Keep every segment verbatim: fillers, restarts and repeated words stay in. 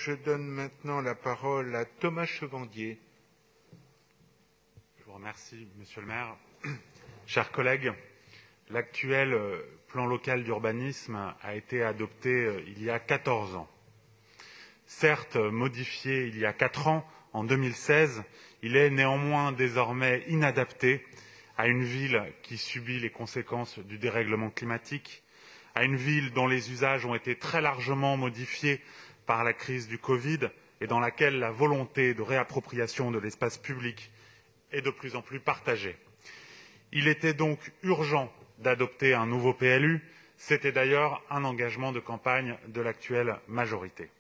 Je donne maintenant la parole à Thomas Chevandier. Je vous remercie, Monsieur le maire. Chers collègues, l'actuel plan local d'urbanisme a été adopté il y a quatorze ans. Certes modifié il y a quatre ans, en deux mille seize, il est néanmoins désormais inadapté à une ville qui subit les conséquences du dérèglement climatique, à une ville dont les usages ont été très largement modifiés par la crise du Covid et dans laquelle la volonté de réappropriation de l'espace public est de plus en plus partagée. Il était donc urgent d'adopter un nouveau P L U. C'était d'ailleurs un engagement de campagne de l'actuelle majorité.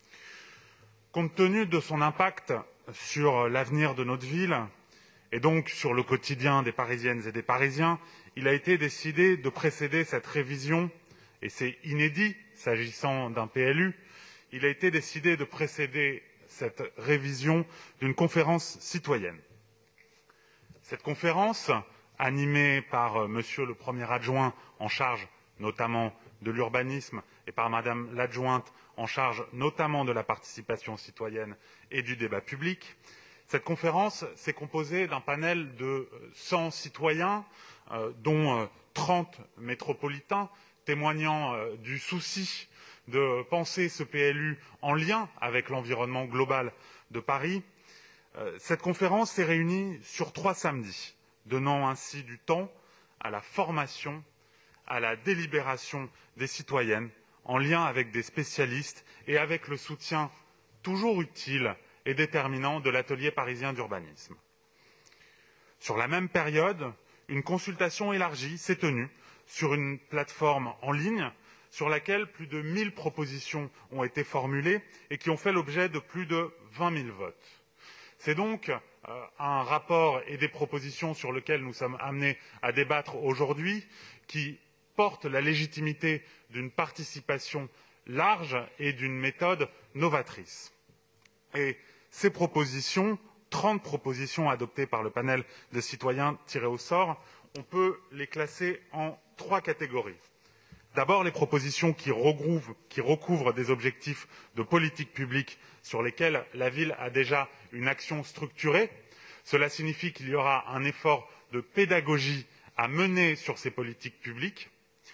Compte tenu de son impact sur l'avenir de notre ville et donc sur le quotidien des Parisiennes et des Parisiens, il a été décidé de précéder cette révision, et c'est inédit s'agissant d'un P L U, il a été décidé de précéder cette révision d'une conférence citoyenne. Cette conférence, animée par Monsieur le Premier adjoint en charge notamment de l'urbanisme et par Madame l'adjointe en charge notamment de la participation citoyenne et du débat public, cette conférence s'est composée d'un panel de cent citoyens, euh, dont euh, trente métropolitains, témoignant euh, du souci de penser ce P L U en lien avec l'environnement global de Paris. Euh, cette conférence s'est réunie sur trois samedis, donnant ainsi du temps à la formation, à la délibération des citoyennes, en lien avec des spécialistes et avec le soutien toujours utile et déterminant de l'atelier parisien d'urbanisme. Sur la même période, une consultation élargie s'est tenue sur une plateforme en ligne sur laquelle plus de mille propositions ont été formulées et qui ont fait l'objet de plus de vingt mille votes. C'est donc euh, un rapport et des propositions sur lesquelles nous sommes amenés à débattre aujourd'hui qui portent la légitimité d'une participation large et d'une méthode novatrice. Et ces propositions, trente propositions adoptées par le panel de citoyens tirés au sort, on peut les classer en trois catégories. D'abord, les propositions qui recouvrent, qui recouvrent des objectifs de politique publique sur lesquels la ville a déjà une action structurée. Cela signifie qu'il y aura un effort de pédagogie à mener sur ces politiques publiques.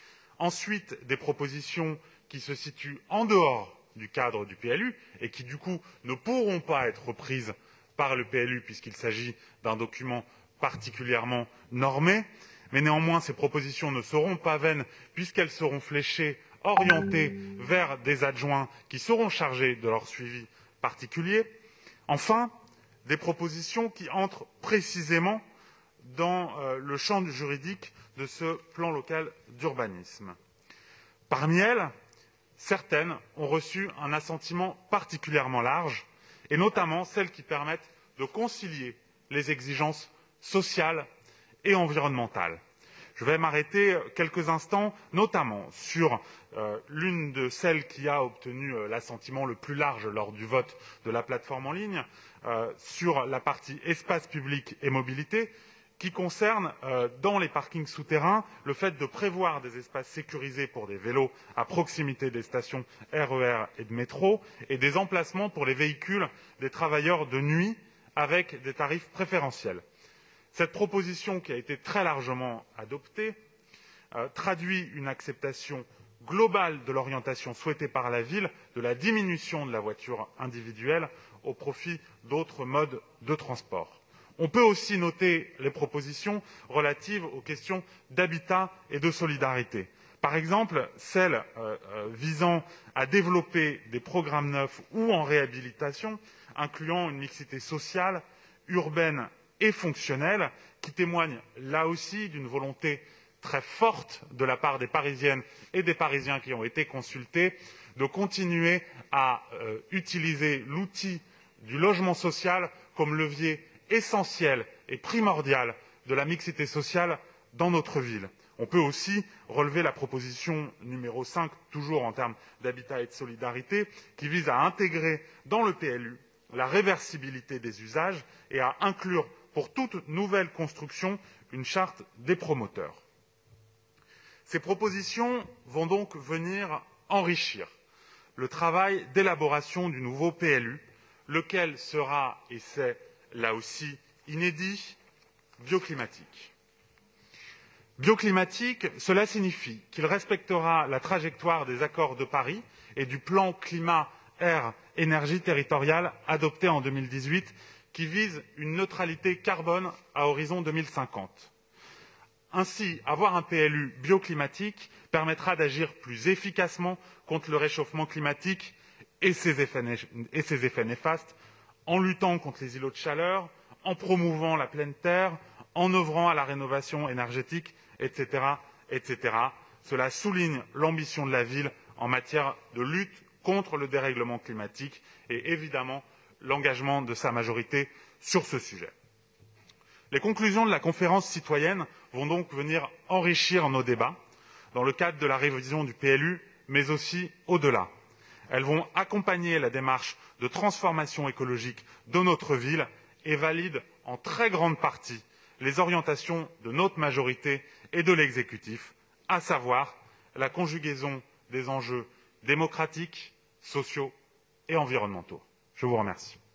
Ensuite, des propositions qui se situent en dehors du cadre du P L U et qui, du coup, ne pourront pas être reprises par le P L U puisqu'il s'agit d'un document particulièrement normé. Mais néanmoins, ces propositions ne seront pas vaines puisqu'elles seront fléchées, orientées vers des adjoints qui seront chargés de leur suivi particulier. Enfin, des propositions qui entrent précisément dans euh, le champ juridique de ce plan local d'urbanisme. Parmi elles, certaines ont reçu un assentiment particulièrement large, et notamment celles qui permettent de concilier les exigences sociales et environnementales. Je vais m'arrêter quelques instants, notamment sur euh, l'une de celles qui a obtenu euh, l'assentiment le plus large lors du vote de la plateforme en ligne, euh, sur la partie espace public et mobilité, qui concerne, euh, dans les parkings souterrains, le fait de prévoir des espaces sécurisés pour des vélos à proximité des stations R E R et de métro et des emplacements pour les véhicules des travailleurs de nuit avec des tarifs préférentiels. Cette proposition, qui a été très largement adoptée, euh, traduit une acceptation globale de l'orientation souhaitée par la ville de la diminution de la voiture individuelle au profit d'autres modes de transport. On peut aussi noter les propositions relatives aux questions d'habitat et de solidarité. Par exemple, celles euh, euh, visant à développer des programmes neufs ou en réhabilitation, incluant une mixité sociale, urbaine et fonctionnelle, qui témoignent là aussi d'une volonté très forte de la part des Parisiennes et des Parisiens qui ont été consultés de continuer à euh, utiliser l'outil du logement social comme levier essentiel et primordial de la mixité sociale dans notre ville. On peut aussi relever la proposition numéro cinq, toujours en termes d'habitat et de solidarité, qui vise à intégrer dans le P L U la réversibilité des usages et à inclure pour toute nouvelle construction une charte des promoteurs. Ces propositions vont donc venir enrichir le travail d'élaboration du nouveau P L U, lequel sera, et c'est là aussi inédit, bioclimatique. Bioclimatique, cela signifie qu'il respectera la trajectoire des accords de Paris et du plan climat-air-énergie territoriale adopté en deux mille dix-huit, qui vise une neutralité carbone à horizon deux mille cinquante. Ainsi, avoir un P L U bioclimatique permettra d'agir plus efficacement contre le réchauffement climatique et ses effets, et ses effets néfastes, en luttant contre les îlots de chaleur, en promouvant la pleine terre, en œuvrant à la rénovation énergétique, et cetera, et cetera. Cela souligne l'ambition de la ville en matière de lutte contre le dérèglement climatique et évidemment l'engagement de sa majorité sur ce sujet. Les conclusions de la conférence citoyenne vont donc venir enrichir nos débats dans le cadre de la révision du P L U, mais aussi au-delà. Elles vont accompagner la démarche de transformation écologique de notre ville et valident en très grande partie les orientations de notre majorité et de l'exécutif, à savoir la conjugaison des enjeux démocratiques, sociaux et environnementaux. Je vous remercie.